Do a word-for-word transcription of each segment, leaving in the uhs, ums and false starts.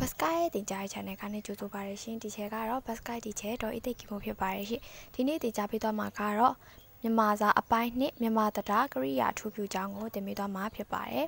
တ်စကိုင်းတင်ကြား channel ကနေကြိုဆိုပါရရှင်ဒီချက်ကတော့ဘတ်စကိုင်းဒီချက်တော့အသိကိမို့ဖြစ်ပါရရှင်ဒီနေ့တင်ကြားပေးသွားမှာကတော့မြန်မာစာအပိုင်းနှစ်မြန်မာတရားကရိယာအထူးပြုကြောင်းကိုတင်ပြသွားမှာဖြစ်ပါတယ်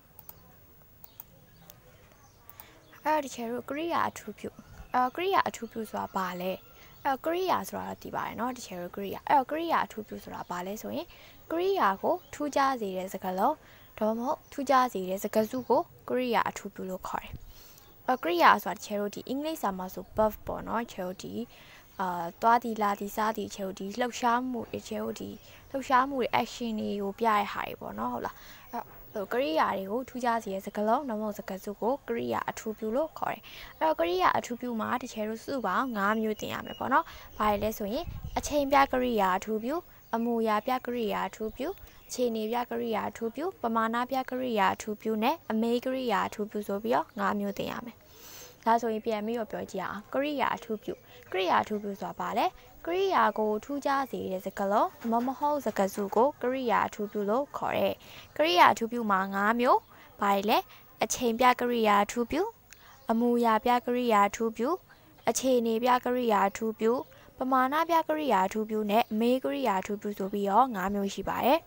အဲ့ဒီချက်တို့ကရိယာအထူးပြုအဲကရိယာအထူးပြုဆိုတာဘာလဲအဲကရိယာဆိုတာသိပါတယ်เนาะဒီချက်တို့ကရိယာအဲ့ကရိယာအထူးပြုဆိုတာဘာလဲဆိုရင်ကရိယာကိုထူးခြားစေတဲ့စကားလုံးတော့မဟုတ်ထူးခြားစေတဲ့စကားစုကိုကရိယာအထူးပြုလို့ခေါ်တယ်အကရိယာဆိုတာချေတို့ဒီအင်္ဂလိပ်စာမှာဆို buff ပေါ့နော်ချေတို့ဒီအာသွားဒီလာဒီစားဒီချေတို့ဒီလှုပ်ရှားမှုချေတို့ဒီလှုပ်ရှားမှုတွေ action တွေကိုပြရတဲ့ဟာတွေပေါ့နော်ဟုတ်လားအဲ့ကရိယာတွေကိုထူးခြားစေတဲ့စကားလုံးနှမုတ်စကားစုကိုကရိယာအထူးပြုလို့ခေါ်တယ်အဲ့တော့ကရိယာအထူးပြုမှာဒီချေတို့စုပေါင်း၅မျိုးတင်ရမယ်ပေါ့နော်ဘာလဲဆိုရင်အချိန်ပြကရိယာအထူးပြုအမူအရာပြကရိယာအထူးပြုအခြေအနေပြကရိယာအထူးပြုပမာဏပြကရိယာအထူးပြုနဲ့အမေးကရိယာအထူးပြုဆိုပြီးတော့၅မျိုးတင်ရမယ်ဒါဆိုရင်ပြန်ပြီးတော့ပြောကြည့်အောင်ကရိယာအထူးပြုကရိယာအထူးပြုဆိုတာဘာလဲကရိယာကိုထူးခြားစေတဲ့စကားလုံးမမဟုတ်စကားစုကိုကရိယာအထူးပြုလို့ခေါ်တယ်ကရိယာအထူးပြုမှာ၅မျိုးဘာလဲအချိန်ပြကရိယာအထူးပြုအမူအရာပြကရိယာအထူးပြုအခြေအနေပြကရိယာအထူးပြုပမာဏပြကရိယာအထူးပြုနဲ့အမေးကရိယာအထူးပြုဆိုပြီးတော့၅မျိုးရှိပါတယ်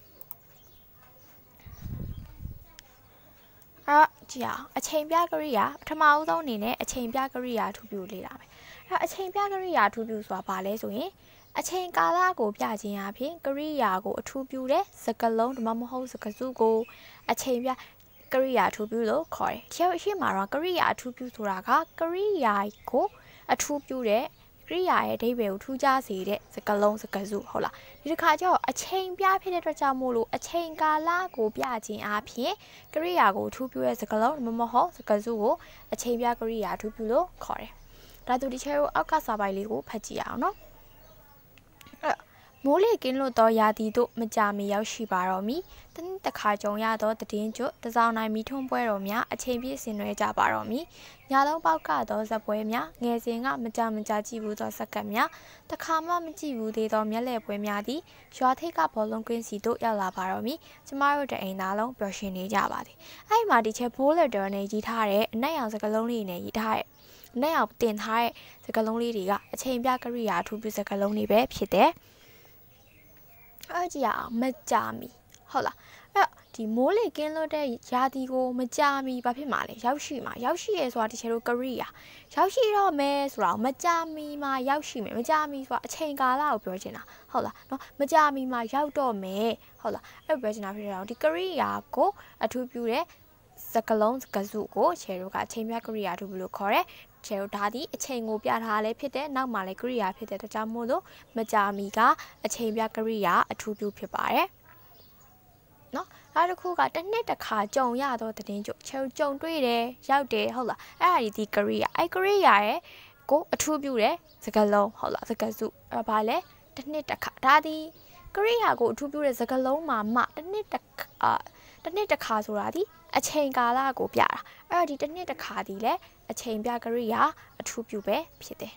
အဲ့ကြည့်အောင်အချိန်ပြကရိယာပထမအဆုံးအနေနဲ့အချိန်ပြကရိယာထူးပြုလေ့လာမယ်အဲ့အချိန်ပြကရိယာထူးပြုဆိုတာဘာလဲဆိုရင်အချိန်ကာလကိုပြခြင်းအပြင်ကရိယာကိုအထူးပြုတဲ့စကားလုံးဒါမှမဟုတ်စကားစုကိုအချိန်ပြကရိယာထူးပြုလို့ခေါ်တယ်။ဒီအရှိမှာတော့ကရိယာအထူးပြုဆိုတာကကရိယာကိုအထူးပြုတဲ့ကရိယာရဲ့အဓိပ္ပာယ်ကိုထူးခြားစေတဲ့စကားလုံးစကားစုဟုတ်လားဒီတစ်ခါကျတော့အချိန်ပြဖြစ်တဲ့အတွက်ကြောင့်မို့လို့အချိန်ကာလကိုပြခြင်းအပြင်ကရိယာကိုထူးပြုတဲ့စကားလုံးမမဟုတ်စကားစုကိုအချိန်ပြကရိယာထူးပြုလို့ခေါ်တယ်။ဒါသူဒီချဲကိုအောက်ကစာပိုက်လေးကိုဖတ်ကြည့်အောင်နော်။အဲ့မိုးလေကင်းလို့တော့ရာသီတို့မကြမီရောက်ရှိပါတော့မီတနည်းတစ်ခါကြုံရတော့တည်င်းကျွတ်တစောင်းနိုင်မီထုံးပွဲတော်များအချိန်ပြည့်ဆင်နွှဲကြပါတော့မီညာလုံးပေါက်ကတော့ဇက်ပွဲများငယ်စဉ်ကမကြမကြကြည့်ဘူးသောစက္ကန့်များတခါမှမကြည့်ဘူးသေးသောမျက်လှည့်ပွဲများသည်ရွာထိပ်ကဘောလုံးကွင်းစီတို့ရောက်လာပါတော့မီကျမတို့တအိမ်သားလုံးပျော်ရွှင်နေကြပါသည်အဲ့မှာဒီချက်ဘိုးလက်တော်နဲ့ရေးထားတဲ့အနက်ရောင်စကလုံးလေးနဲ့ရေးထားတဲ့အနက်ရောင်တင်ထားတဲ့စကလုံးလေးတွေကအချိန်ပြကရိယာအထူးပြုစကလုံးတွေပဲဖြစ်တယ်အဲ့ကြည့်အောင်မကြမီဟုတ်လားအဲ့ဒီမိုးလေကင်းလို့တဲ့ရာသီကိုမကြမီဘာဖြစ်မှာလဲရောက်ရှိမှာရောက်ရှိရဲဆိုတာဒီချေတို့ကရိယာရောက်ရှိတော့မယ်ဆိုတာမကြမီမှာရောက်ရှိမယ်မကြမီဆိုတာအချိန်ကာလကိုပြောချင်တာဟုတ်လားနော်မကြမီမှာရောက်တော့မယ်ဟုတ်လားအဲ့ပြောချင်တာဖြစ်တော့ဒီကရိယာကိုအထူးပြုတဲ့စကလုံးစကားစုကိုချေတို့ကအချိန်ပြကရိယာအထူးပြုလို့ခေါ်တယ်ချေတို့ဒါဒီအချိန်ကိုပြထားလဲဖြစ်တဲ့နောက်မှာလဲကရိယာဖြစ်တဲ့တခြားမို့လို့မကြမီကအချိန်ပြကရိယာအထူးပြုဖြစ်ပါတယ်နော်နောက်တစ်ခုကတစ်နှစ်တစ်ခါကြုံရတော့တည်င်းကြုံချေကြုံတွေ့တယ်ရောက်တယ်ဟုတ်လားအဲ့ဒါဒီကရိယာအဲ့ကရိယာရဲ့ကိုအထူးပြုတဲ့စကားလုံးဟုတ်လားစကားစုအဲ့ဘာလဲတစ်နှစ်တစ်ခါဒါဒီကရိယာကိုအထူးပြုတဲ့စကားလုံးမှာမှတစ်နှစ်တစ်ခါအာတစ်နှစ်တစ်ခါဆိုတာဒီအချိန်ကာလကိုပြတာအဲ့ဒီတစ်နှစ်တစ်ခါဒီလဲအချိန်ပြကရိယာအထူးပြုပဲဖြစ်တယ်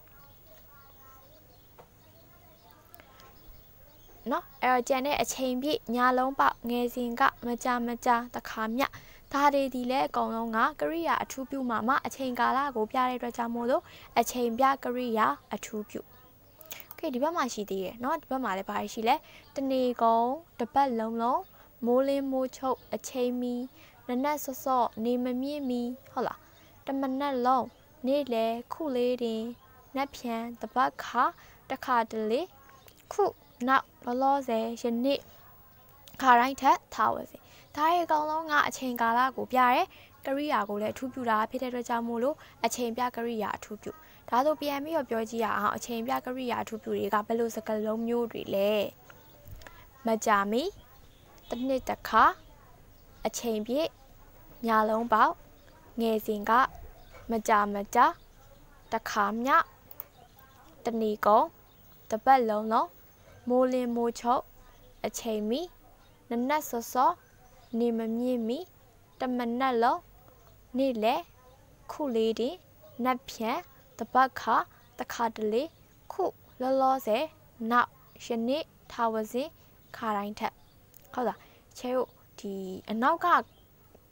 နော်အဲ့တော့ကျန်တဲ့အချိန်ပြည့်ညာလုံးပေါက်ငယ်စဉ်ကမကြမကြတခါမြဒါတွေဒီလဲအကုန်လုံးကကရိယာအထူးပြုမှာမှအချိန်ကာလကိုပြတဲ့အတွက်ကြောင့်မို့လို့အချိန်ပြကရိယာအထူးပြုโอเคဒီဘက်မှာရှိသေးတယ်เนาะဒီဘက်မှာလည်းဘာရှိလဲတနေကုန်တပတ်လုံးလုံးမိုးလင်းမိုးချုပ်အချိန်မီနနက်စောစောနေမမြင့်မီဟုတ်လားတမနက်လုံးနေ့လေခုလေးတင်နက်ဖြန်တပတ်ခါတခါတလေခုနောက်လောလောဆယ်ယနေ့ခါတိုင်းထက်ထားဝစေဒါရဲ့အကောင်လုံးကအချိန်ကာလကိုပြရဲကရိယာကိုလည်းအထူးပြုတာဖြစ်တဲ့အတွက်ကြောင့်မို့လို့အချိန်ပြကရိယာအထူးပြုဒါဆိုပြန်ပြီးတော့ပြောကြည့်ရအောင်အချိန်ပြကရိယာအထူးပြုတွေကဘယ်လိုစကားလုံးမျိုးတွေလဲမကြမီတစ်နှစ်တစ်ခါအချိန်ပြည့်ညာလုံးပေါက်ငယ်စဉ်ကမကြမကြတခါမြတဏီကုံတပတ်လုံးလုံးမိုးလင်းမိုးချုပ်အချိန်မီနနက်စောစောနေမမြင့်မီတမနက်လုံးနေ့လေခုလေးတင်နက်ဖြန်တပတ်ခါတခါတလေခုလောလောဆယ်နောက်ယနေ့ထားဝစဉ်ခါတိုင်းထက်ဟုတ်လားချဲတို့ဒီအနောက်က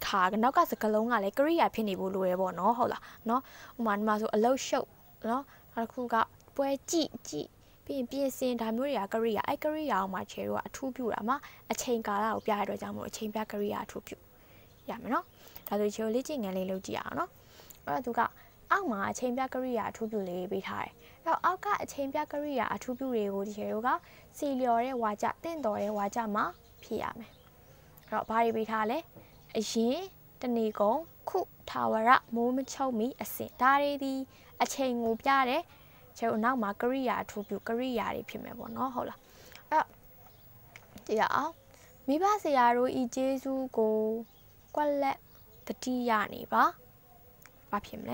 ခါနောက်ကစကလုံးကလည်းကရိယာဖြစ်နေဖို့လိုရပေါ့နော်ဟုတ်လားနော်ဥမာဒီမှာဆိုအလုတ်ရှုပ်နော်နောက်တစ်ခုကပွဲကြည့်ကြည့်ပြီးရင်ပြင်ဆင်ဒါမျိုးတွေကကရိယာအဲ့ကရိယာအောင်မှာချေတော့အထူးပြုတာမှာအချိန်ကာလကိုပြရတဲ့အတွက်ကြောင့်မို့အချိန်ပြကရိယာအထူးပြုရမယ်နော်ဒါဆိုချေလေ့ကျင့်ငန်းလေးလုပ်ကြည့်အောင်နော်အဲ့တော့သူကအောက်မှာအချိန်ပြကရိယာအထူးပြုလေးပေးထားတယ်အဲ့တော့အောက်ကအချိန်ပြကရိယာအထူးပြုတွေကိုဒီချေတို့ကစီလျော်တဲ့ဝါကြတင့်တော်တဲ့ဝါကြမှာဖြည့်ရမယ်အဲ့တော့ဘာတွေပေးထားလဲအရင်တဏီကုံခုထာဝရမိုးမချုပ်မီအစဉ်ဒါတွေဒီအချိန်ကိုပြတဲ့ကျတော့နောက်မှာကရိယာအထူးပြုကရိယာတွေဖြစ်မယ်ပေါ့နော်ဟုတ်လားအဲ့ဒီအောင်မိဘဆရာတို့ဤကျေးဇူးကိုကွက်လက်တတိယနေပါဘာဖြစ်မလဲ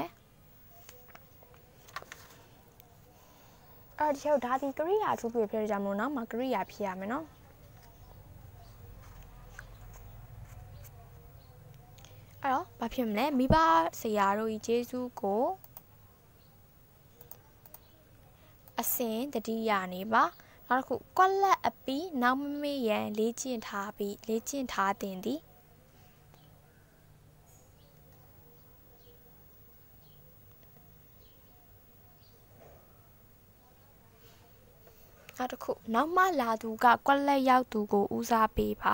အဲ့ဒီကျတော့ဒါဒီကရိယာအထူးပြုဖြစ်ကြမှာနော်မှာကရိယာဖြစ်ရမယ်နော်အဲ့တော့ဘာဖြစ်မလဲမိဘဆရာတို့ဤကျေးဇူးကိုအစဉ်တတိယနေပါနောက်တစ်ခုကွက်လက်အပီးနောက်မမေ့ရန်လေ့ကျင့်ထားပြီးလေ့ကျင့်ထားတင်သည်နောက်တစ်ခုနောက်မှလာသူကကွက်လက်ရောက်သူကိုဦးစားပေးပါ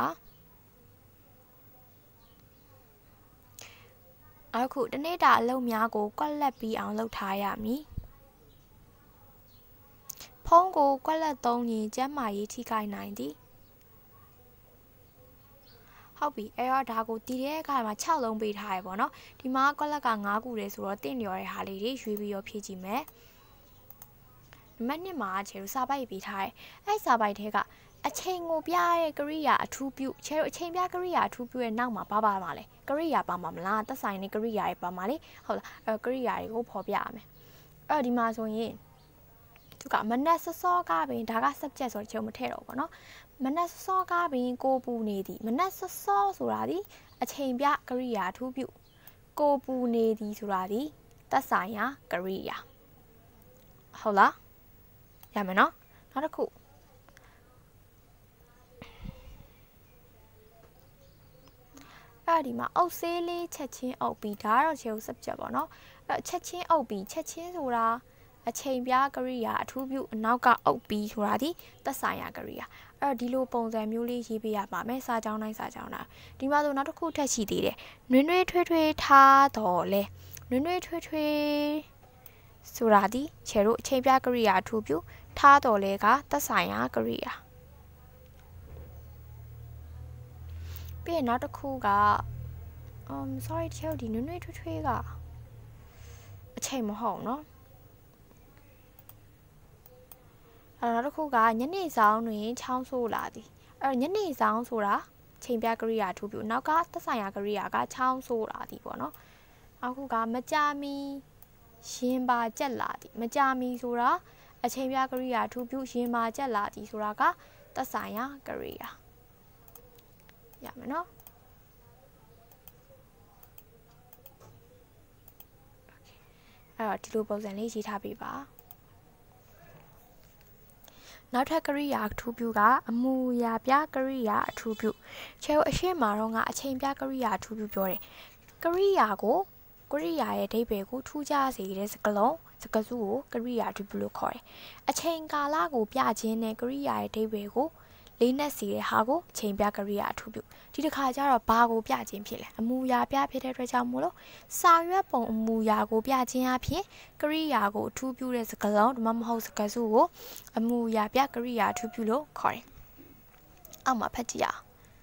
အခုတနေ့တာအလုပ်များကိုကွက်လက်ပြီးအောင်လုပ်ထားရမည်ဖုံးကိုကွက်လက်သုံးရင်ကျန်းမာရေးထိခိုက်နိုင်သည်ဟုတ်ပြီအဲ့တော့ဒါကိုတီးတဲ့အခါမှာ၆လုံးပေးထားရပေါ့နော်ဒီမှာကွက်လက်က၅ခုတည်းဆိုတော့တင့်လျော်တဲ့ဟာလေးတွေရွေးပြီးတော့ဖြည့်ကြည့်မယ်နံပါတ်၂မှာချေတို့စာပိုက်ပေးထားတယ်အဲ့စာပိုက်ထဲကအချိန်ကိုပြတဲ့ကရိယာအထူးပြုချေတို့အချိန်ပြကရိယာအထူးပြုရဲ့နောက်မှာဘာပါမှာလဲကရိယာပါမှာမလားသက်ဆိုင်တဲ့ကရိယာတွေပါမှာလေဟုတ်လားအဲ့ကရိယာတွေကိုဖော်ပြရမယ်အဲ့တော့ဒီမှာဆိုရင်သူကမနက်စောစောကားပင်ဒါက subject ဆိုတော့ချေမထည့်တော့ဘူးเนาะမနက်စောစောကားပင်ကိုပူနေသည်မနက်စောစောဆိုတာဒီအချိန်ပြကရိယာအထူးပြုကိုပူနေသည်ဆိုတာဒီသက်ဆိုင်ရာကရိယာဟုတ်လားရမယ်เนาะနောက်တစ်ခုအဲ့ဒီမှာအုပ်ဆေးလေးချက်ချင်းအုပ်ပြီးဒါကတော့ချေကို subject ပေါ့เนาะအဲ့ချက်ချင်းအုပ်ပြီးချက်ချင်းဆိုတာအချိန်ပြကရိယာအထူးပြုအနောက်ကအုပ်ပြီးဆိုတာဒီသက်ဆိုင်ရာကရိယာအဲ့တော့ဒီလိုပုံစံမျိုးလေးရေးပေးရပါမယ်စာကြောင်းတိုင်းစာကြောင်းတိုင်းဒီမှာဆိုနောက်တစ်ခုထပ်ရှိသေးတယ်နွေးနွေးထွေးထွေးထားတော်လဲနွေးနွေးထွေးထွေးဆိုတာဒီချေတို့အချိန်ပြကရိယာအထူးပြုထားတော်လဲကသက်ဆိုင်ရာကရိယာပြီးရင်နောက်တစ်ခုက um sorry ချေတို့ဒီနွေးနွေးထွေးထွေးကအချိန်မဟုတ်เนาะအဲ့တော့တစ်ခုကညနေဆောင်တွင်ချောင်းဆိုးလာသည်အဲ့ညနေဆောင်ဆိုတာချိန်ပြကရိယာထူးပြုနောက်ကသက်ဆိုင်ရာကရိယာကချောင်းဆိုးလာသည်ပေါ့နော်အခုကမကြမီရင်ပါကြက်လာသည်မကြမီဆိုတာအချိန်ပြကရိယာထူးပြုရင်ပါကြက်လာသည်ဆိုတာကသက်ဆိုင်ရာကရိယာရမယ်နော်အဲ့တော့ဒီလိုပုံစံလေးရေးထားပေးပါနောက်ထပ်ကရိယာအထူးပြုကအမူအရာပြကရိယာအထူးပြုချေအရှိမှာတော့ကအချိန်ပြကရိယာအထူးပြုပြောတယ်ကရိယာကိုကရိယာရဲ့အဓိပ္ပာယ်ကိုထူးခြားစေတဲ့စကားလုံးစကားစုကိုကရိယာအထူးပြုလို့ခေါ်တယ်အချိန်ကာလကိုပြခြင်းနဲ့ကရိယာရဲ့အဓိပ္ပာယ်ကိုလေးနက်စီတဲ့ဟာကိုချိန်ပြကရိယာအထူးပြုဒီတစ်ခါကျတော့ဘာကိုပြခြင်းဖြစ်လဲအမူအရာပြဖြစ်တဲ့အတွက်ကြောင့်မို့လို့စာရွက်ပုံအမူအရာကိုပြခြင်းအဖြစ်ကရိယာကိုအထူးပြုတဲ့စကားလုံးဒါမှမဟုတ်စကားစုကိုအမူအရာပြကရိယာအထူးပြုလို့ခေါ်တယ်အောက်မှာဖတ်ကြည့်အောင်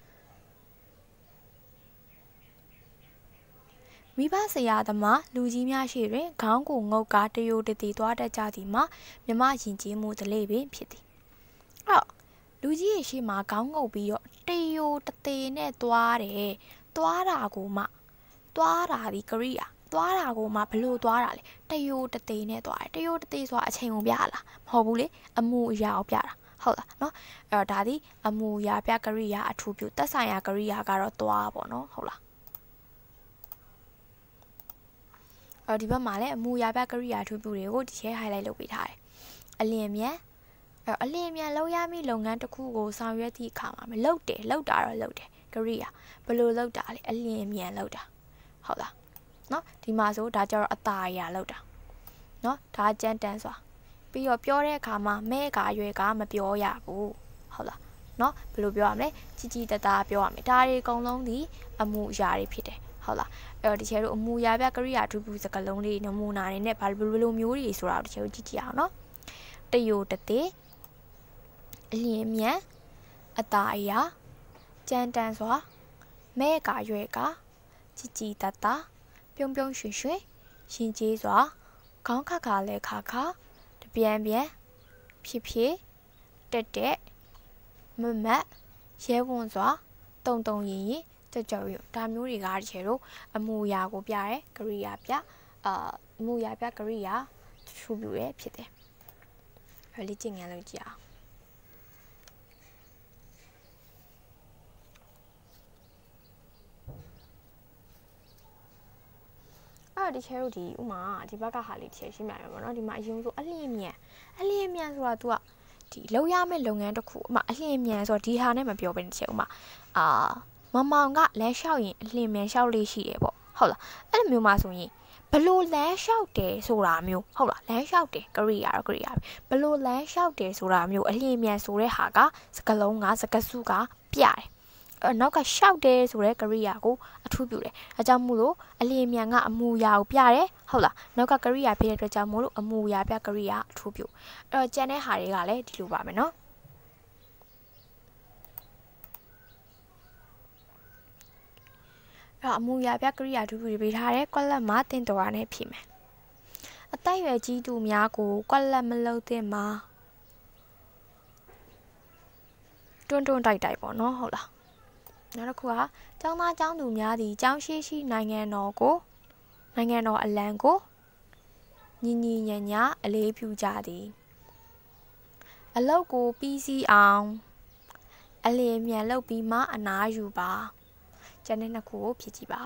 မိဘဆရာသမားလူကြီးများရှိတွင်ခေါင်းကိုငုတ်ကားတယိုတည်သွားတတ်ကြသည်မှာမြမယဉ်ကျေးမှုတလေးပင်ဖြစ်သည်အော်လူကြီးရဲ့ရှေ့မှာခေါင်းငုတ်ပြီးတော့တယိုတသေးနဲ့သွားတယ်သွားတာကိုမှသွားတာဒီကရိယာသွားတာကိုမှဘလို့သွားတာလဲတယိုတသေးနဲ့သွားတယ်တယိုတသေးဆိုတာအချိန်ကိုပြလားမဟုတ်ဘူးလေအမှုအရာကိုပြတာဟုတ်လားเนาะအဲ့တော့ဒါဒီအမှုအရာပြကရိယာအထူးပြုသက်ဆိုင်ရာကရိယာကတော့သွားပေါ့เนาะဟုတ်လားအော်ဒီဘက်မှာလည်းအမှုအရာပြကရိယာအထူးပြုတွေကိုဒီထဲ highlight လုပ်ပေးထားတယ်အလင်းမြန်အဲ့အလင်းမြန်လောက်ရမည့်လုပ်ငန်းတစ်ခုကိုဆောင်ရွက်သည့်အခါမှာမလုပ်တယ်လုပ်တာတော့လုပ်တယ်ကရိယာဘယ်လိုလုပ်တာလဲအလျင်မြန်လုပ်တာဟုတ်လားနော်ဒီမှာဆိုဒါကြတော့အตาအရာလုပ်တာနော်ဒါကြမ်းတမ်းစွာပြီးတော့ပြောတဲ့အခါမှာမဲကရွယ်ကမပြောရဘူးဟုတ်လားနော်ဘယ်လိုပြောရမလဲကြီးကြီးတသားပြောရမယ်ဒါတွေအကုန်လုံးဒီအမှုအရာတွေဖြစ်တယ်ဟုတ်လားအဲ့တော့တချို့တို့အမှုအရာပြကရိယာထူးထူးစကားလုံးလေးနမူနာတွေနဲ့ဘာလိုမျိုးတွေဆိုတာတချို့ကြည့်ကြည့်အောင်နော်တယိုတသေးအလျင်မြန်အตาအရာကြမ်းတမ်းစွာမဲကရွယ်ကကြီးကြီးတသားပြုံးပြုံးရွှင်ရွှင်ရှင်ကျေးစွာခေါင်းခါခါလဲခါခါတပြန်ပြန်ဖြစ်ဖြစ်တက်တက်မမတ်ရဲဝန်စွာတုံတုံရင်ရင်ကြကြရဒါမျိုးတွေကတချေတို့အမူအရာကိုပြရဲကရိယာပြအာအမူအရာပြကရိယာထူပြရဲဖြစ်တယ်။အဲ့လေးကျင့်ငန်းလို့ကြည့်အောင်အဲ့ဒီချဲတို့ဒီဥမာဒီဘက်ကဟာလေးတစ်ချက်ရှင်းပြရမှာပေါ့နော်ဒီမှာအရင်ဆိုအလျင်မြန်အလျင်မြန်ဆိုတာ तू ကဒီလောက်ရမယ့်လုပ်ငန်းတစ်ခုဥမာအလျင်မြန်ဆိုတော့ဒီဟာနဲ့မပြောဘဲတစ်ချက်ဥမာအာမမောင်ကလမ်းလျှောက်ရင်အလျင်မြန်လျှောက်လေးရှိတယ်ပေါ့ဟုတ်လားအဲ့လိုမျိုးမှဆိုရင်ဘလို့လမ်းလျှောက်တယ်ဆိုတာမျိုးဟုတ်လားလမ်းလျှောက်တယ်ကရိယာတော့ကရိယာဘလို့လမ်းလျှောက်တယ်ဆိုတာမျိုးအလျင်မြန်ဆိုတဲ့ဟာကစကလုံးကစကစုကပြတယ်နောက်ကရှောက်တယ်ဆိုတဲ့ကရိယာကိုအထူးပြုတယ်။အဲကြောင့်မို့လို့အလျင်မြန်ကအမူအရာကိုပြတယ်ဟုတ်လား။နောက်ကကရိယာဖြစ်တဲ့အတွက်ကြောင့်မို့လို့အမူအရာပြကရိယာအထူးပြု။အဲ့တော့ကျန်တဲ့ဟာတွေကလည်းဒီလိုပါမယ်နော်။အဲ့တော့အမူအရာပြကရိယာအထူးပြုတွေပေးထားတယ်။ကွက်လက်မှာတင်တော်ရနဲ့ဖြည့်မယ်။အသက်အရွယ်ကြီးသူများကိုကွက်လက်မလုပ်သင့်မှာတွန်းတွန်းတိုက်တိုက်ပေါ့နော်ဟုတ်လား။နောက်တစ်ခုကကျောင်းသားကျောင်းသူများသည်ကျောင်းရှိရှိနိုင်ငံတော်ကိုနိုင်ငံတော်အလံကိုညီညီညာညာအလေးပြုကြသည်အလောက်ကိုပြီးစီးအောင်အလျင်မြန်လုပ်ပြီးမှအနားယူပါကျန်တဲ့နှစ်ခုကိုဖြစ်ကြည့်ပါ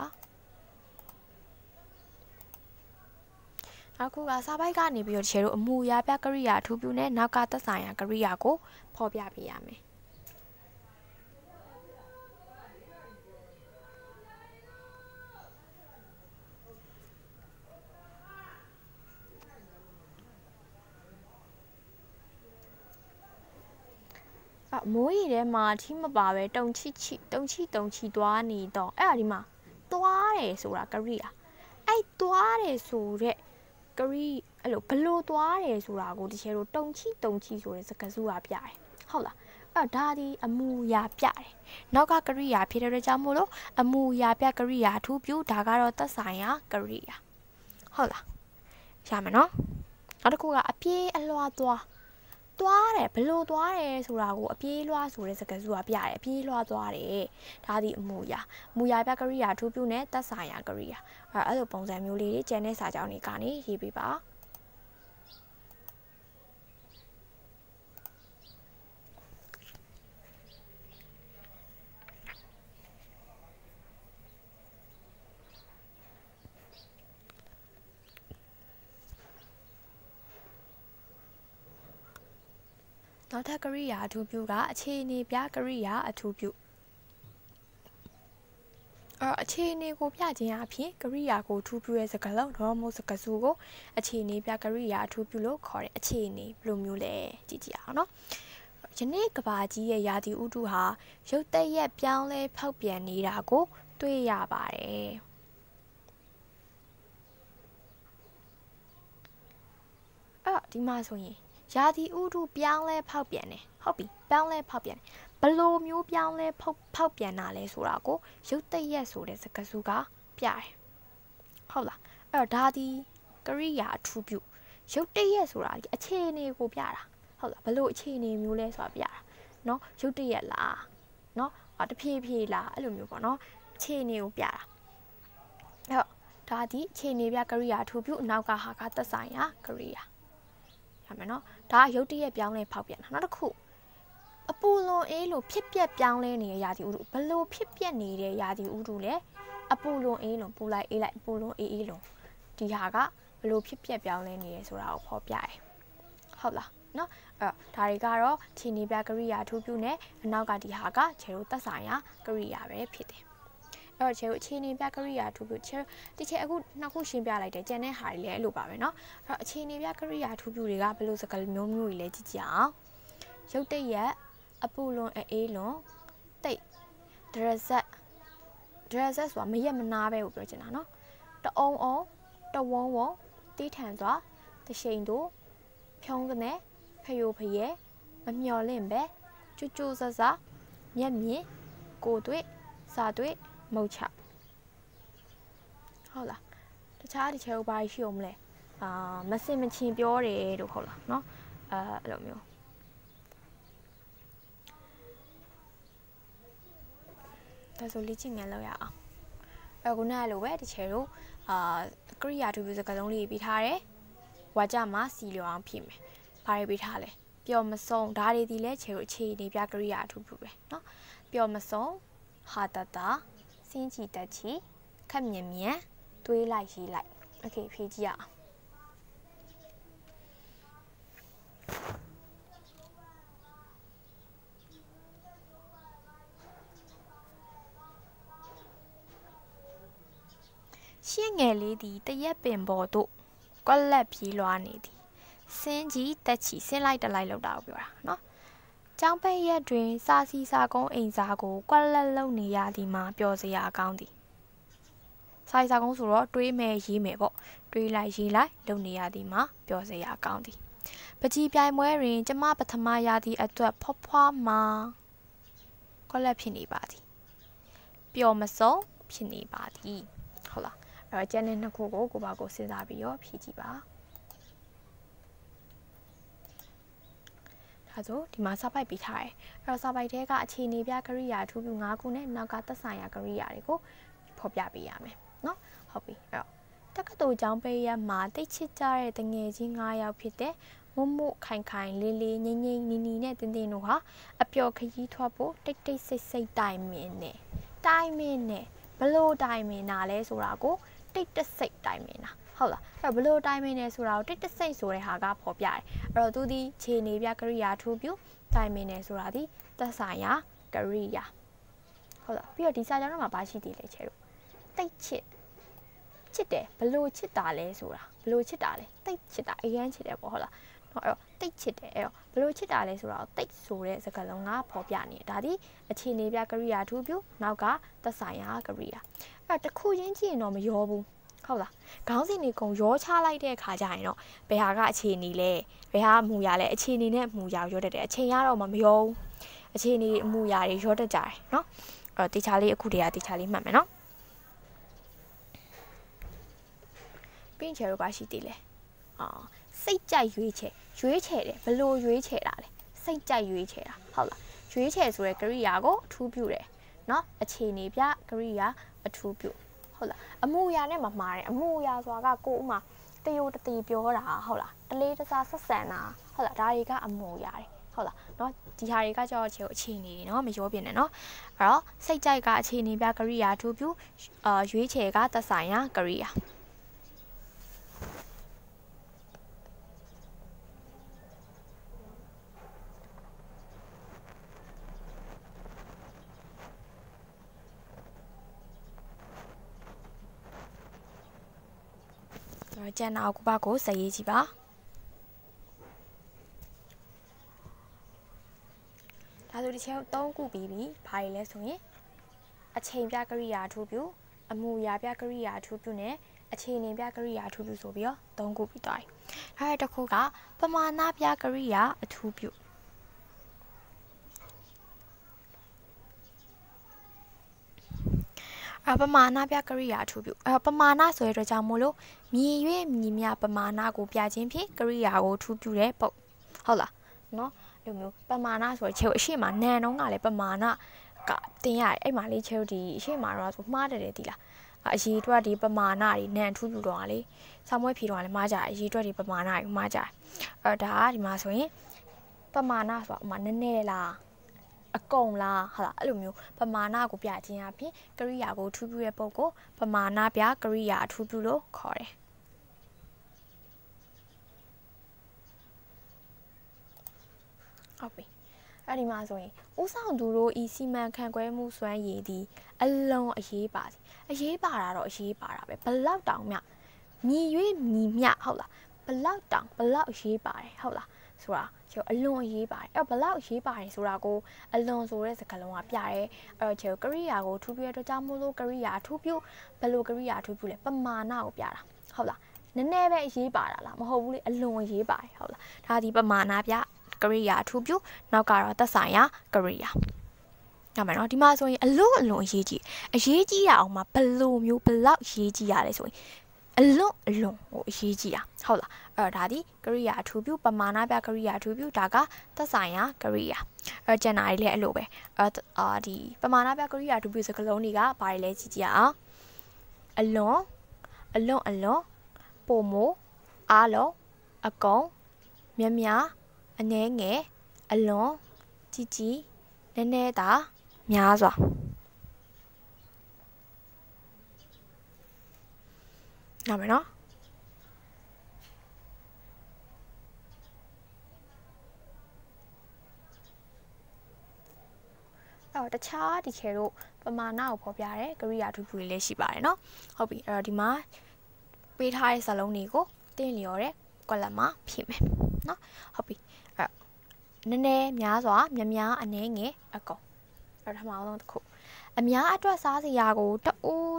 နောက်ခုကစာပိုက်ကနေပြီးတော့တချို့တို့အမူအရာပြကရိယာအထူးပြုနဲ့နောက်ကသက်ဆိုင်ရာကရိယာကိုဖော်ပြပေးရမယ်မိုးရီထဲမှာထိမပါပဲတုံချီချီတုံချီတုံချီသွားနေတော့အဲ့ဒါဒီမှာသွားတယ်ဆိုတာကရိယာအဲ့သွားတယ်ဆိုတဲ့ကရိအဲ့လိုဘလို့သွားတယ်ဆိုတာကိုတချို့တို့တုံချီတုံချီဆိုတဲ့စကားစုကပြတယ်ဟုတ်လားအဲ့ဒါဒီအမူအရာပြတယ်နောက်ကကရိယာဖြစ်တဲ့ကြောင့်မို့လို့အမူအရာပြကရိယာအထူးပြုဒါကတော့သက်ဆိုင်ရာကရိယာဟုတ်လားရမယ်နော်နောက်တစ်ခုကအပြေးအလွှာသွားသွားတယ်ဘလို့သွားတယ်ဆိုတာကိုအပြေးလွှားဆိုတဲ့စကားစုကပြတယ်အပြေးလွှားသွားတယ်ဒါဒီအမူအရာအမူအရာပြကရိယာအထူးပြုနဲ့သက်ဆိုင်ရာကရိယာအဲအဲ့လိုပုံစံမျိုးလေးတွေကျန်တဲ့စာကြောင်းတွေကနေရေးပေးပါနောက်ထပ်ကရိယာအထူးပြုကအခြေအနေပြကရိယာအထူးပြုအဲအခြေအနေကိုပြခြင်းအပြင်ကရိယာကိုထူးပြုတဲ့စကားလုံးတော့မဟုတ်စကားစုကိုအခြေအနေပြကရိယာအထူးပြုလို့ခေါ်တယ်အခြေအနေဘယ်လိုမျိုးလဲကြည့်ကြည့်အောင်နော်ယနေ့ကဘာကြီးရဲ့ရာသီဥတုဟာရုတ်တရက်ပြောင်းလဲဖောက်ပြန်နေတာကိုတွေ့ရပါတယ်အဲ့ဒီမှာဆိုရင်ရာသီဥတုပြောင်းလဲဖောက်ပြန်တယ်ဟုတ်ပြီပြောင်းလဲဖောက်ပြန်တယ်ဘလို့မျိုးပြောင်းလဲဖောက်ဖောက်ပြန်တာလဲဆိုတာကိုရုတ်တရက်ဆိုတဲ့စကားစုကပြတယ်ဟုတ်လားအဲ့တော့ဒါဒီကရိယာအထူးပြုရုတ်တရက်ဆိုတာအခြေအနေကိုပြတာဟုတ်လားဘလို့အခြေအနေမျိုးလဲဆိုတာပြတာเนาะရုတ်တရက်လားเนาะတဖြည်းဖြည်းလားအဲ့လိုမျိုးပေါ့เนาะအခြေအနေကိုပြတာအဲ့တော့ဒါဒီအခြေအနေပြကရိယာအထူးပြုအနောက်ကဟာကသက်ဆိုင်ရာကရိယာရမယ်နော်ဒါရုတ်တရက်ပြောင်းလဲဖောက်ပြန်တာနောက်တစ်ခုအပူလွန်အေးလို့ဖြစ်ပျက်ပြောင်းလဲနေတဲ့ရာသီဥတုဘလို့ဖြစ်ပျက်နေတဲ့ရာသီဥတုလဲအပူလွန်အေးလွန်ပူလိုက်အေးလိုက်ပူလွန်အေးအေးလွန်ဒီဟာကဘလို့ဖြစ်ပျက်ပြောင်းလဲနေရဲဆိုတာကိုဖော်ပြတယ်ဟုတ်လားနော်အဲ့ဒါတွေကတော့ခြေနေပြကရိယာအထူးပြုနဲ့အနောက်ကဒီဟာကခြေတို့သက်ဆိုင်ရာကရိယာပဲဖြစ်တယ်အဲ့တော့ခြေတို့အခြေအနေပြကရိယာထူးပြုခြေဒီခြေအခုနှစ်ခုရှင်းပြလိုက်တယ်ကျန်တဲ့ဟာတွေလည်းအဲ့လိုပါပဲเนาะအဲ့တော့အခြေအနေပြကရိယာထူးပြုတွေကဘယ်လိုစကားမျိုးမျိုးတွေလဲကြည့်ကြအောင်ရုပ်တရက်အပူလွန်အေးလွန်တိတ်ဒရဇက်ဒရဇက်ဆိုတာမရက်မနာပဲကိုပြောချင်တာเนาะတအုံအုံတဝုံဝုံတီးထန်စွာတရှိန်တို့ဖြုံးကနေဖယိုဖယဲမမျော်လင့်ပဲကျူးကျူးဆဆမျက်မြင်ကိုတွေ့စာတွေ့မုတ်ချဟုတ်လားတခြားဒီချဲဘာရှိအောင်မလဲအာမစင်မချင်းပြောတယ်လို့ဟုတ်လားเนาะအဲအဲ့လိုမျိုးဒါဆိုလေ့ကျင့်ငန်းလုပ်ရအောင်အခုနကလိုပဲဒီချဲတို့အာကရိယာထူးထူးစကားလုံးလေးပြီးထားတယ်ဝါကြမှာစီလျော်အောင်ဖြည့်မယ်ဘာတွေပြီးထားလဲပျော်မဆုံးဓာတ်တွေဒီလဲချဲတို့အခြေအနေပြကရိယာထူးထူးပဲเนาะပျော်မဆုံးဟာတတာစင်းချီတက်ချီခက်မြင်မြန်တွေးလိုက်ရေးလိုက်โอเคဖြည့်ကြည့်ရအောင်ရှင်းငယ်လေးသည်တရက်ပင်ပေါ်သို့ကွက်လက်ပြေးလွှားနေသည်စင်းကြီးတက်ချီဆင်းလိုက်တလိုက်လောက်တာကိုပြောတာเนาะကျောင်းပိတ်ရက်တွင်စာစီစာကုန်းအိမ်စာကိုကွက်လက်လုံနေရသည်မှာပျော်စရာကောင်းသည်စာစီစာကုန်းဆိုတော့တွေးမယ်ရေးမယ်ပေါ့တွေးလိုက်ရေးလိုက်လုံနေရသည်မှာပျော်စရာကောင်းသည်ပကြီးပြိုင်ပွဲတွင်ကျမပထမရသည့်အတွက်ဖွားဖွားမှာကွက်လက်ဖြစ်နေပါသည်ပျော်မဆုံးဖြစ်နေပါသည်ဟုတ်လားအဲ့တော့ကျန်တဲ့နှစ်ခုကိုကိုပါကိုစဉ်းစားပြီးတော့ဖြည့်ကြည့်ပါဒါဆိုဒီမှာစာပိုက်ပေးထားတယ်အဲ့တော့စာပိုက်ထဲကအခြေအနေပြကရိယာအထူးပြု၅ခုနဲ့နောက်ကသက်ဆိုင်ရာကရိယာတွေကိုဖော်ပြပေးရမယ်เนาะဟုတ်ပြီအဲ့တော့တက္ကသိုလ်ကျောင်းပိတ်ရက်မှာတိတ်ချစ်ကြတဲ့တငယ်ချင်း၅ယောက်ဖြစ်တဲ့မုံမို့ခိုင်ခိုင်လေးလေးငိမ့်ငိမ့်နီနီနဲ့တင်းတင်းတို့ဟာအပျော်ခရီးထွက်ဖို့တိတ်တိတ်ဆိတ်ဆိတ်တိုင်မင်းနဲ့တိုင်မင်းနဲ့ဘလို့တိုင်မင်းနာလဲဆိုတာကိုတိတ်တဆိတ်တိုင်မင်းနာဟုတ်လားအဲ့တော့ဘလို့တိုင်မင်းနဲ့ဆိုတာကိုတိတ်တဆိတ်ဆိုတဲ့ဟာကဖော်ပြတယ်အဲ့တော့သူဒီခြေနေပြကရိယာထူးပြုတိုင်မင်းနဲ့ဆိုတာဒီသက်ဆိုင်ရာကရိယာဟုတ်လားပြီးတော့ဒီစာကြောင်းထဲမှာဘာရှိသေးလဲချဲတို့တိတ်ချစ်ချစ်တယ်ဘလို့ချစ်တာလဲဆိုတာဘလို့ချစ်တာလဲတိတ်ချစ်တာအရန်ချစ်တယ်ပေါ့ဟုတ်လားအဲ့တော့တိတ်ချစ်တယ်အဲ့တော့ဘလို့ချစ်တာလဲဆိုတော့တိတ်ဆိုတဲ့စကားလုံးကဖော်ပြနေတယ်ဒါဒီအခြေအနေပြကရိယာထူးပြုနောက်ကသက်ဆိုင်ရာကရိယာအဲ့တော့တစ်ခုချင်းကြည့်ရင်တော့မရောဘူးဟုတ်လားခေါင်းစဉ်တွေကုန်ရောချလိုက်တဲ့အခါကျရင်တော့ဘယ်ဟာကအခြေအနေလဲဘယ်ဟာအမူအရာလဲအခြေအနေနဲ့အမူအရာရောတတ်တယ်အချိန်ရတော့မှမရောဘူးအခြေအနေအမူအရာတွေရောတတ်ကြတယ်เนาะအဲ့တော့တေချာလေးအခုတည်းကတေချာလေးမှတ်မယ်เนาะပြင်းချေတော့ပါရှိသေးလဲအာစိတ်ကြိုက်ရွေးချယ်ရွေးချယ်တယ်ဘလို့ရွေးချယ်တာလဲစိတ်ကြိုက်ရွေးချယ်တာဟုတ်လားရွေးချယ်ဆိုတဲ့ကရိယာကိုအထူးပြုတယ်เนาะအခြေအနေပြကရိယာအထူးပြုဟုတ်လားအမှုရာနဲ့မမှားတယ်အမှုရာဆိုတာကကိုဥမာတယိုတတီပြောတာဟုတ်လားတလေးတစားဆက်ဆံတာဟုတ်လားဒါတွေကအမှုရာတွေဟုတ်လားเนาะဒီဟာတွေကကြောက်ချေအခြေအနေတွေเนาะမရောပြင်းနဲ့เนาะအဲ့တော့စိတ်ကြိုက်ကအခြေအနေပြကရိယာအထူးပြုအာရွေးချယ်ကသက်ဆိုင်ရာကရိယာကျန်တာကိုပါကိုစရေးကြည့်ပါဒါဆိုဒီချက်သုံးခုပြီးပြီဘာတွေလဲဆိုရင်အချိန်ပြကရိယာအထူးပြုအမူအရာပြကရိယာအထူးပြုနဲ့အခြေအနေပြကရိယာအထူးပြုဆိုပြီးတော့သုံးခုပြီးသွားပြီအဲ့ဒါတစ်ခုကပမာဏပြကရိယာအထူးပြုအပမာဏပြကရိယာအထူးပြုအပမာဏဆိုရတဲ့ကြောင့်မို့လို့မြည်၍မြည်မြပမာဏကိုပြခြင်းဖြင့်ကရိယာကိုထူးပြုတဲ့ပုံဟုတ်လားနော်ဒီမျိုးပမာဏဆိုချေအရှိမနန်တော့ကလည်းပမာဏကတင်ရတယ်အဲ့မှာလေးချေဒီအရှိမတော့ဆိုမှားတယ်တယ်ဒီလားအရေးအတွက်ဒီပမာဏတွေနန်ထူးပြုတော့လေဆောင်းမွေးဖြီတော့လည်းမှားကြအရေးအတွက်ဒီပမာဏတွေမှားကြအဲ့ဒါဒီမှာဆိုရင်ပမာဏဆိုတာဥမာနည်းနည်းလားအကုန်လားဟာလားအဲ့လိုမျိုးပမာဏကိုပြခြင်းအပြင်ကရိယာကိုထူးပြုတဲ့ပုံကိုပမာဏပြကရိယာအထူးပြုလို့ခေါ်တယ်ဟုတ်ပြီအဲ့ဒီမှာဆိုရင်ဦးဆောင်သူတို့ဤစီမံခန့်ခွဲမှုစွမ်းရည်သည်အလုံးအရေးပါစီအရေးပါတာတော့အရေးပါတာပဲဘလောက်တောင်မြမြည်၍မြည်မြဟုတ်လားဘလောက်တောင်ဘလောက်အရေးပါတယ်ဟုတ်လားဆိုတာကျအလွန်အရေးပါတယ်အဲ့ဘလောက်အရေးပါတယ်ဆိုတာကိုအလွန်ဆိုတဲ့စကားလုံးကပြရဲအဲ့တော့ကျကရိယာကိုထူးပြတော့ကြောင့်မို့လို့ကရိယာထူးပြဘယ်လိုကရိယာထူးပြလဲပမာဏကိုပြတာဟုတ်လားနည်းနည်းပဲအရေးပါတာလားမဟုတ်ဘူးလေအလွန်အရေးပါတယ်ဟုတ်လားဒါဒီပမာဏပြကရိယာထူးပြနောက်ကတော့သက်ဆိုင်ရာကရိယာညမယ်နော်ဒီမှာဆိုရင်အလွန်အလွန်အရေးကြီးအရေးကြီးရအောင်မှာဘယ်လိုမျိုးဘလောက်အရေးကြီးရလဲဆိုရင်အလွန်အလွန်ဟိုအရေးကြီးတာဟုတ်လားအဲ့တော့ဒါဒီကရိယာအထူးပြုပမာဏပြကရိယာအထူးပြုဒါကသက်ဆိုင်ရာကရိယာအဲ့ကျန်တာတွေလည်းအဲ့လိုပဲအဲ့အာဒီပမာဏပြကရိယာအထူးပြုစကားလုံးတွေကဘာတွေလဲကြည့်ကြည့်အောင်အလွန်အလွန်အလွန်ပုံမို့အားလုံးအကုန်မြမြအနည်းငယ်အလွန်ကြီးကြီးနည်းနည်းသာများစွာနားမယ်နော်အဲ့တော့တခြားဒီခေတို့ပမာဏကိုဖော်ပြရဲကရိယာထူးထူးလေးလည်းရှိပါတယ်နော်ဟုတ်ပြီအဲ့တော့ဒီမှာပေးထားတဲ့စာလုံးတွေကိုတင်းလျော်တဲ့ကွက်လက်မှာဖြည့်မယ်နော်ဟုတ်ပြီအဲ့နည်းနည်းများစွာများများအနည်းငယ်အကုန်အဲ့ဒါမှအောင်ဆုံးတစ်ခုအများအတွက်စားစရာကိုတူး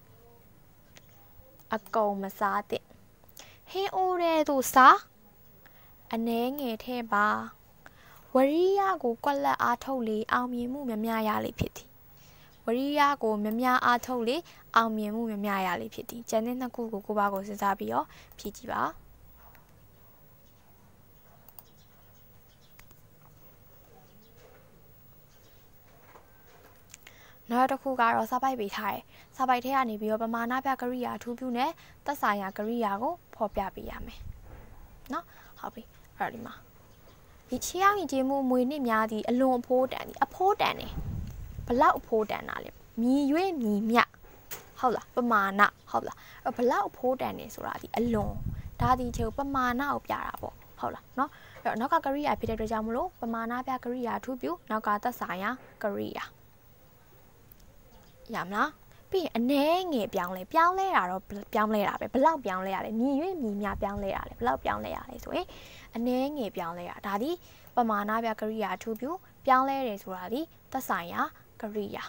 တဲ့အကုန်မစားတဲ့ဟင်းအိုးတဲ့သူစားအနည်းငယ်ထဲပါဝရိယကိုကွက်လက်အားထုတ်လေအောင်မြင်မှုမများရလေဖြစ်သည်ဝရိယကိုမများအားထုတ်လေအောင်မြင်မှုမများရလေဖြစ်သည်ကျန်တဲ့နှစ်ခုကိုကိုပါကိုစဉ်းစားပြီးတော့ဖြည့်ကြည့်ပါနောက်တစ်ခုကတော့စာပိုက်ပေးထားတယ်စာပိုက်ထဲကနေပြီးတော့ပမာဏပြကရိယာအထူးပြုနဲ့သက်ဆိုင်ရာကရိယာကိုဖော်ပြပေးရမယ်နော်ဟုတ်ပြီအဲ့ဒီမှာဒီချေအောင်ရင်ကျေမှုမွေနှစ်များသည်အလွန်အဖိုးတန်သည်အဖိုးတန်တယ်ဘလောက်အဖိုးတန်တာလဲမြည်၍မြည်မြဟုတ်လားပမာဏဟုတ်လားအဲ့ဘလောက်အဖိုးတန်နေဆိုတာဒီအလွန်ဒါဒီချေပမာဏကိုပြတာပေါ့ဟုတ်လားနော်အဲ့တော့နောက်ကကရိယာဖြစ်တဲ့အတွက်ကြောင့်မလို့ပမာဏပြကရိယာအထူးပြုနောက်ကသက်ဆိုင်ရာကရိယာရမလားပြီးရင်အနည်းငယ်ပြောင်းလဲပြောင်းလဲတာတော့ပြောင်းလဲတာပဲဘလောက်ပြောင်းလဲရလဲမြည်၍မြည်မြပြောင်းလဲရလဲဘလောက်ပြောင်းလဲရလဲဆိုရင်အနည်းငယ်ပြောင်းလဲရဒါဒီပမာဏပြကရိယာအထူးပြုပြောင်းလဲတယ်ဆိုတာဒီသက်ဆိုင်ရာကရိယာ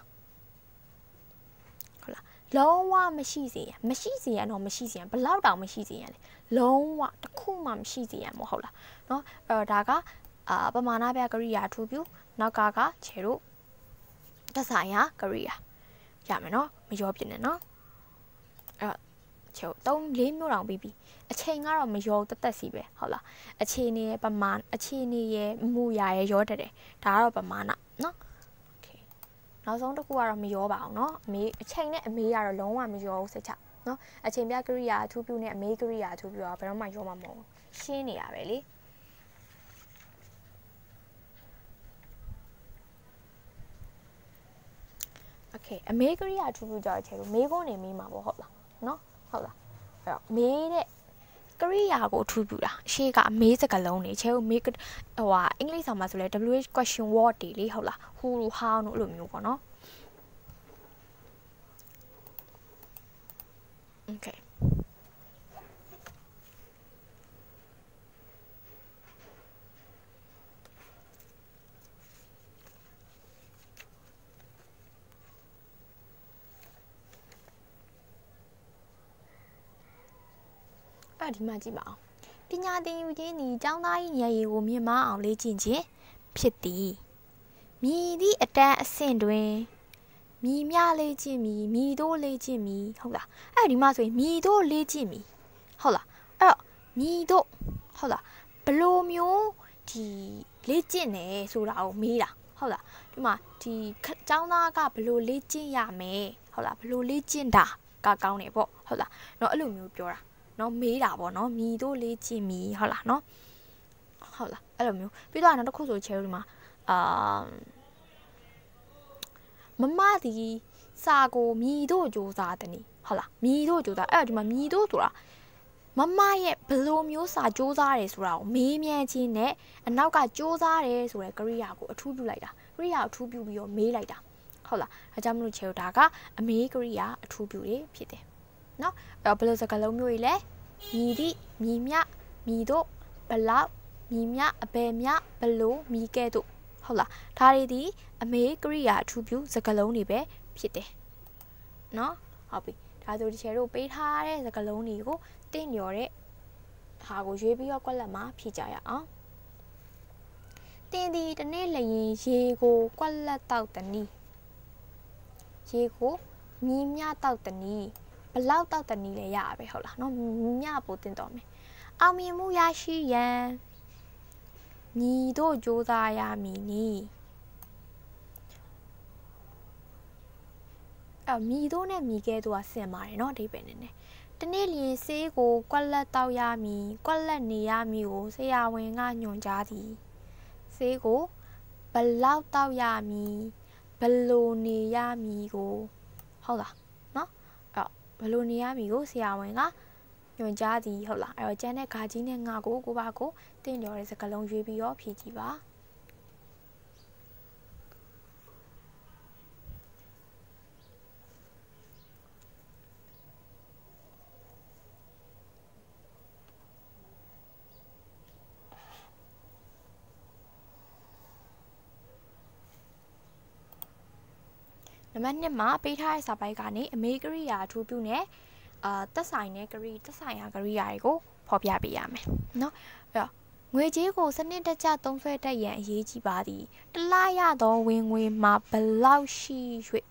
ဟုတ်လားလုံးဝမရှိစေရမရှိစေရတော့မရှိစေရဘလောက်တောင်မရှိစေရလဲလုံးဝတစ်ခုမှမရှိစေရမဟုတ်လားเนาะအဲ့တော့ဒါကအာပမာဏပြကရိယာအထူးပြုနောက်ကကခြေတို့သက်ဆိုင်ရာကရိယာရမယ်နော်မရောပြနဲ့နော်အဲ့ချုပ်သုံးလေးမျိုးတောင်ပြီးပြီအချိန်ကတော့မရောတက်တက်စီပဲဟုတ်လားအခြေအနေရဲ့ပမာဏအခြေအနေရဲ့မူရာရဲ့ရောတက်တယ်ဒါကတော့ပမာဏနော်โอเคနောက်ဆုံးတစ်ခုကတော့မရောပါအောင်နော်အမေအချိန်နဲ့အမေကတော့လုံးဝမရောဘူးစိတ်ချနော်အချိန်ပြကရိယာအထူးပြုနဲ့အမေကရိယာအထူးပြုကဘယ်တော့မှရောမှာမဟုတ်ဘူးရှင်းနေရပဲလေโอเคအမေကရိယာထူးထူးကြောက်ချေလို့မေးခွန်းနေမိမှာပေါ့ဟုတ်လားနော်ဟုတ်လားအဲ့တော့မေးတဲ့ကရိယာကိုထူးပြတာအရှိကအမေးစကားလုံးနေချေကိုမေးဟိုဟာအင်္ဂလိပ်စာမှာဆိုလဲ W H question word တွေလေဟုတ်လား who လို့ how လို့အဲ့လိုမျိုးပေါ့နော်โอเคအဲ့ဒီမှာကြည့်ပါအောင်ပညာသင်ယူခြင်းသည်ကျောင်းသား၏ဉာဏ်ရည်ကိုမြင့်မားအောင်လေ့ကျင့်ခြင်းဖြစ်သည်မြည်သည့်အတန်းအဆင့်တွင်မြည်မြလေ့ကျင့်မည်မြည်တို့လေ့ကျင့်မည်ဟုတ်လားအဲ့ဒီမှာဆိုရင်မြည်တို့လေ့ကျင့်မည်ဟုတ်လားအဲ့တော့မြည်တို့ဟုတ်လားဘလိုမျိုးဒီလေ့ကျင့်နေဆိုတာကိုမေးတာဟုတ်လားဒီမှာဒီကျောင်းသားကဘလိုလေ့ကျင့်ရမယ်ဟုတ်လားဘလိုလေ့ကျင့်တာကကောင်းတယ်ပေါ့ဟုတ်လားเนาะအဲ့လိုမျိုးပြောတာနော်မေးတာပေါ့နော်မြည်တို့လေးကြည့်မြည်ဟုတ်လားနော်ဟုတ်လားအဲ့လိုမျိုးပြီးတော့နောက်တစ်ခုဆိုချဲဒီမှာအာမမဒီစာကိုမြည်တို့ကြိုးစားတနည်းဟုတ်လားမြည်တို့ကြိုးစားအဲ့ဒီမှာမြည်တို့ဆိုတာမမရဲ့ဘလိုမျိုးစာစူးစားတယ်ဆိုတာကိုမေးမြန်းခြင်းနဲ့အနောက်ကစူးစားတယ်ဆိုတဲ့ကရိယာကိုအထူးပြုလိုက်တာကရိယာအထူးပြုပြီးတော့မေးလိုက်တာဟုတ်လားအဲကြောင့်မလို့ချေဒါကအမေးကရိယာအထူးပြုတွေဖြစ်တယ်နော်အဲ့တော့ဘယ်လိုစကားလုံးမျိုးကြီးလဲမြည်သည့်မြည်မြမြည်တို့ဘလောက်မြည်မြအဘယ်မြဘလို့မြည်ကဲ့သို့ဟုတ်လားဒါတွေဒီအမေးကရိယာအထူးပြုစကားလုံးတွေပဲဖြစ်တယ်နော်ဟုတ်ပြီဒါဆိုဒီချေတို့ပေးထားတဲ့စကားလုံးတွေကိုတင့်လျော်တဲ့ဟာကိုရွေးပြီးတော့ကွက်လက်မှာဖြည့်ကြရအောင်တင်ဒီတနေ့လျင်ရေကိုကွက်လက်တောက်တနီးရေကိုမြင်းမြတောက်တနီးဘလောက်တောက်တနီးလဲရပါပဲဟုတ်လားနော်မြပို့တင်တော်မယ်အောင်မြင်မှုရရှိရန်မြည်တို့ကြိုးစားရမည်နီအဲ့မြည်တို့နဲ့မြည်ကဲတို့ကဆင်ပါတယ်နော်အဓိပ္ပာယ်နဲ့နဲ့တနေ့လျင်ဆေးကိုကွက်လက်တောက်ရမည်ကွက်လက်နေရမည်ကိုဆရာဝန်ကညွှန်ကြားသည်ဆေးကိုဘလောက်တောက်ရမည်ဘလိုနေရမည်ကိုဟုတ်လားနော်အဲ့ဘလိုနေရမည်ကိုဆရာဝန်ကညွှန်ကြားသည်ဟုတ်လားအဲ့တော့ကျန်တဲ့ဂါကြီးနဲ့ငါကိုကိုပါကိုတင့်လျော်တဲ့စကားလုံးရွေးပြီးတော့ဖြည့်ကြည့်ပါနံပါတ်နှစ်မှာပေးထားတဲ့စာပိုက်ကနေအမေကရိယာအထူးပြုနဲ့အာသက်ဆိုင်တဲ့ကရိသက်ဆိုင်ရာကရိယာတွေကိုဖော်ပြပေးရမယ်เนาะအဲ့တော့ငွေကြေးကိုစနစ်တကျသုံးစွဲတတ်ရန်အရေးကြီးပါသည်တလားရသောဝင်ငွေမှာဘလောက်ရှိ၍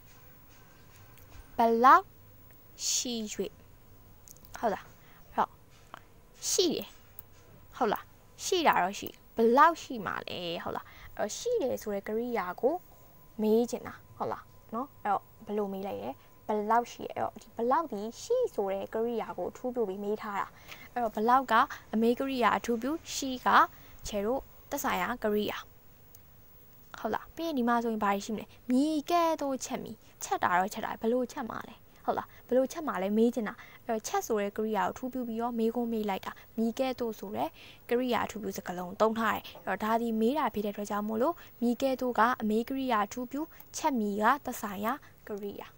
ဘလောက်ရှိ၍ဟုတ်လားအဲ့တော့ရှိတယ်ဟုတ်လားရှိတာတော့ရှိဘလောက်ရှိမှာလဲဟုတ်လားအဲ့တော့ရှိတယ်ဆိုတဲ့ကရိယာကိုမေးချင်တာဟုတ်လားနော်အဲ့တော့ဘယ်လိုမေးလိုက်ရဲဘလောက်ရှိရဲအဲ့တော့ဒီဘလောက်ဒီရှိဆိုတဲ့ကရိယာကိုအထူးပြုပြီးမေးထားတာအဲ့တော့ဘလောက်ကအမေကရိယာအထူးပြုရှိကခြေတို့သက်ဆိုင်ရာကရိယာဟုတ်လားပြီးရင်ဒီမှာဆိုရင်ဘာရှိမလဲမြည်ကဲ့သို့ချက်မီချက်တာတော့ချက်တာဘယ်လိုချက်မှာလဲဟုတ်လားဘယ်လိုချက်မှာလဲမေးချင်တာအဲ့တော့ချက်ဆိုတဲ့ကရိယာကိုအထူးပြုပြီးတော့မေးခွန်းမေးလိုက်တာမြည်ကဲ့သို့ဆိုတဲ့ကရိယာအထူးပြုစကားလုံးသုံးထားတယ်အဲ့တော့ဒါဒီမေးတာဖြစ်တဲ့အတွက်ကြောင့်မို့လို့မြည်ကဲ့သို့ကအမေကရိယာအထူးပြုချက်မီကသက်ဆိုင်ရာကရိယာ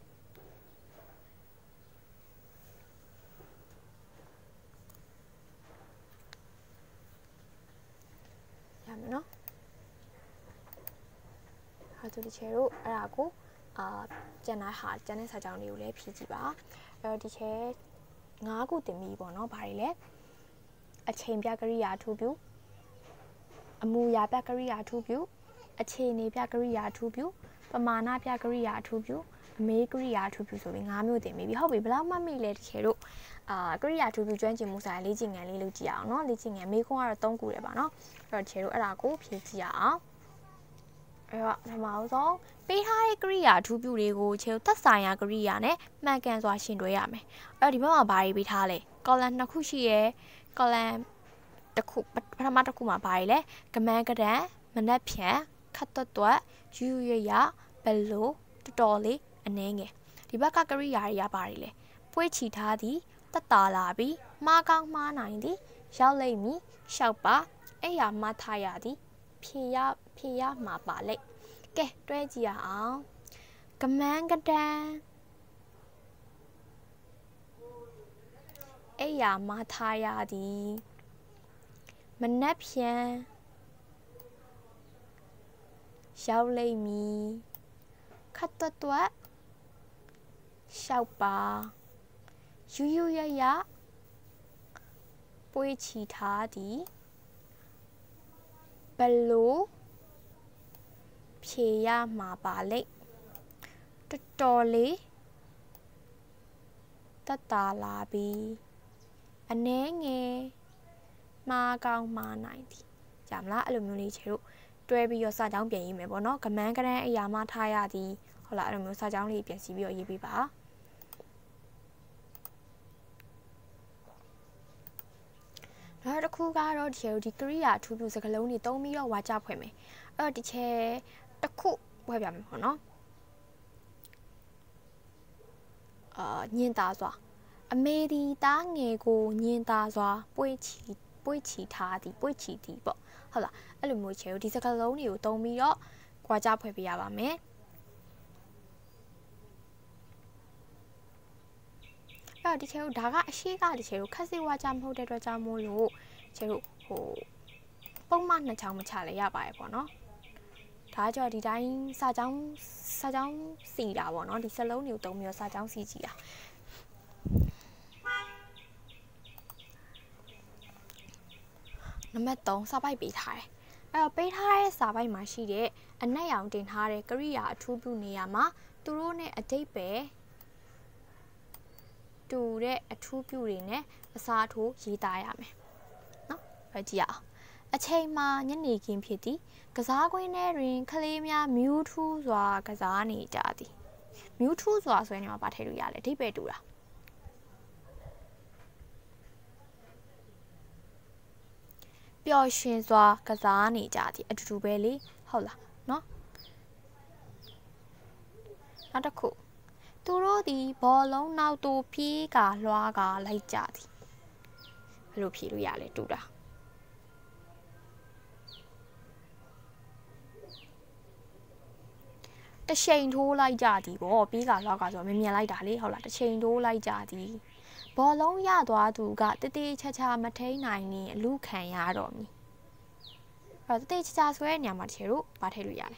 ရမယ်နော်ဟာဆိုဒီချေတို့အဲ့ဒါကိုအာကျန်တဲ့ဟာကျန်တဲ့စာကြောင်းတွေကိုလည်းဖြည့်ကြည့်ပါအဲ့တော့ဒီချေငါးခုတင်ပြီးပေါ့နော်ဘာတွေလဲအချိန်ပြကရိယာအထူးပြုအမူအရာပြကရိယာအထူးပြုအခြေအနေပြကရိယာအထူးပြုပမာဏပြကရိယာအထူးပြုအမေကရိယာအထူးပြုဆိုပြီးငါးမျိုးတင်ပြီးပြီဟုတ်ပြီဘယ်လောက်မှမိလဲဒီချေတို့အာကရိယာအထူးပြုကျွမ်းကျင်မှုဆိုင်လေ့ကျင့်ခန်းလေးလုပ်ကြည့်အောင်နော်လေ့ကျင့်ခန်းမေးခွန်းကတော့သုံးခုတယ်ပါနော်အဲ့တော့ဒီချေတို့အဲ့ဒါကိုဖြည့်ကြည့်အောင်အဲ့တော့ပထမဆုံးပေးထားတဲ့ကရိယာအထူးပြုတွေကိုခြေသက်ဆိုင်ရာကရိယာနဲ့မှန်ကန်စွာရှင်းတွဲရမယ်အဲ့တော့ဒီဘက်မှာဘာတွေပေးထားလဲ column နှစ်ခုရှိရယ် column တစ်ခုပထမတစ်ခုမှာဘာတွေလဲကမန်းကဒန်မနက်ဖြန်ခတ်တွတ်တွတ်ယူရရဘယ်လိုတော်တော်လေးအနှဲငယ်ဒီဘက်ကကရိယာတွေကဘာတွေလဲပွေးချီထားသည်တက်တာလာပြီးမှားကောင်းမှားနိုင်သည်ရောက်လိမ့်မည်ရှောက်ပါအဲ့ရမှားထားရသည်ဖြေရဖြေရမှာပါလိမ့်ကဲတွဲကြည့်ရအောင်ကမန်းကဒန်အဲ့ရမှားထားရသည်မနက်ဖြန်ရောက်လိမ့်မည်ခတ်တွတ်တွတ်ရှောက်ပါယူယူရရပွေးချီထားသည်ဘလို့ဖြေရမှာပါလိမ့်တော်တော်လေးတက်တာလာပြီးအနှဲငယ်မှားကောင်းမှားနိုင်သည်ကြမလားအဲ့လိုမျိုးလေးချေတို့တွဲပြီးတော့စာကြောင်းပြန်ရေးမယ်ပေါ့နော်ကမန်းကရန်အရာမှထားရသည်ဟုတ်လားအဲ့လိုမျိုးစာကြောင်းလေးပြန်စီပြီးတော့ရေးပေးပါနောက်တစ်ခုကတော့ဒီချေတို့ဒီကရိယာအထူးပြုစကားလုံးတွေသုံးပြီးတော့ဝါကြဖွင့်မယ်အဲ့တော့ဒီချေတစ်ခုဝယ်ပြမယ်ပေါ့နော်အာညင်သားစွာအမေဒီတားငယ်ကိုညင်သာစွာပွေ့ချီပွေ့ချီထားသည်ပွေ့ချီသည်ပေါ့ဟုတ်လားအဲ့လိုမျိုးချေကိုဒီစကားလုံးတွေကိုသုံးပြီးတော့ကြွားကြဖွဲ့ပေးရပါမယ်အဲ့တော့ဒီချေကိုဒါကအရှိကဒီချေကိုခက်စီဝါကြမဟုတ်တဲ့အတွက်ကြောင့်မို့လို့ချေကိုဟိုပုံမှန်နှစ်ချောင်းမချလဲရပါရဲ့ပေါ့နော်ဒါကြောင့်ဒီတိုင်းစာကြောင်းစာကြောင်းစီတာပေါ့နော်ဒီစလုံးတွေကိုသုံးပြီးတော့စာကြောင်းစီကြည့်တာနံပါတ်သုံးစာပိုက်ပေးထားတယ်အဲ့တော့ပေးထားတဲ့စာပိုက်မှာရှိတဲ့အနက်ရောင်တင်ထားတဲ့ကရိယာအထူးပြုနေရာမှာသူတို့နဲ့အတိတ်ပဲတူတဲ့အထူးပြုတွေနဲ့အစားထိုးရေးသားရမယ်နော်ပဲကြည့်ရအောင်အချိန်မှာညနေခင်းဖြစ်သည်ကစားကွင်းထဲတွင်ကလေးများမြူးထူးစွာကစားနေကြသည်မြူးထူးစွာဆိုရင်တော့ဗာထည့်လို့ရတယ်အဓိပ္ပာယ်တူတာပျော်ရွှင်စွာကစားနေကြသည်အတူတူပဲလေဟုတ်လားနော်နောက်တစ်ခုသူတို့သည်ဘောလုံးနောက်သို့ပြေးကလွှားကလိုက်ကြသည်ဘယ်လိုဖြေလို့ရလဲတူတာတချိန်ထိုးလိုက်ကြသည်ပေါ့ပြီးကလောက်ကဆိုမြင်မြင်လိုက်တာလေဟုတ်လားတချိန်ထိုးလိုက်ကြသည်ဘောလုံးရသွားသူကတတိချာချာမထိန်နိုင်ရင်အလူခံရတော့မည်အဲ့တော့တတိချာချာဆိုတဲ့နေရာမှာတချို့တို့ဗာထည့်လို့ရလဲ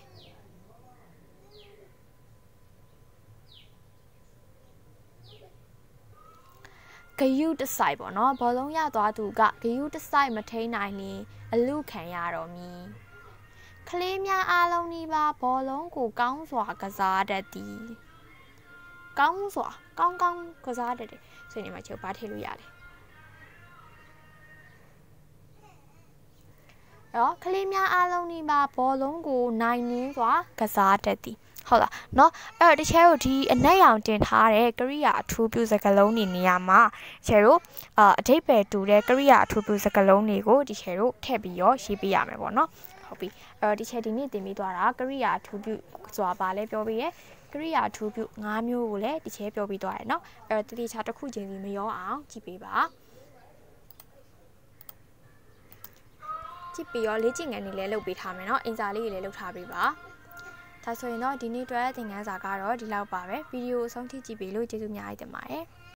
ဂယုတဆိုင်ပေါ့နော်ဘောလုံးရသွားသူကဂယုတဆိုင်မထိန်နိုင်ရင်အလူခံရတော့မည်ကလေးများအားလုံးဒီပါဘောလုံးကိုကောင်းစွာကစားတတ်သည်ကောင်းစွာကောင်းကောင်းကစားတတ်တယ်ဆိုရင်ဒီမှာချုပ်ပါထည့်လို့ရတယ်အဲ့တော့ကလေးများအားလုံးဒီပါဘောလုံးကိုနိုင်နှင်းစွာကစားတတ်သည်ဟုတ်လားเนาะအဲ့တော့တချဲတို့ဒီအနက်ရောင်တင်ထားတဲ့ကရိယာအထူးပြုစကားလုံးတွေနေရာမှာချဲတို့အာအဓိပ္ပာယ်တူတဲ့ကရိယာအထူးပြုစကားလုံးတွေကိုဒီချဲတို့ထည့်ပြီးရောရေးပေးရမယ်ပေါ့နော်ဟုတ်ပြီအဲ့တော့ဒီချဲဒီနေ့တင်ပြီးသွားတာကရိယာအထူးပြုဆိုတာပါလဲပြောပေးရဲကရိယာအထူးပြု၅မျိုးကိုလည်းဒီချဲပြောပြီးသွားရယ်เนาะအဲ့တော့တတိချာတစ်ခုချင်းစီမရောအောင်ကြည့်ပေးပါကြည့်ပြီးရောလေ့ကျင့်ခန်းတွေလည်းလုပ်ပေးထားမယ်เนาะအင်စာလေးတွေလည်းလုပ်ထားပေးပါဒါဆိုရင်တော့ဒီနေ့အတွက်သင်ခန်းစာကတော့ဒီလောက်ပါပဲဗီဒီယိုအဆုံးထိကြည့်ပေးလို့ကျေးဇူးအများကြီးတင်ပါတယ်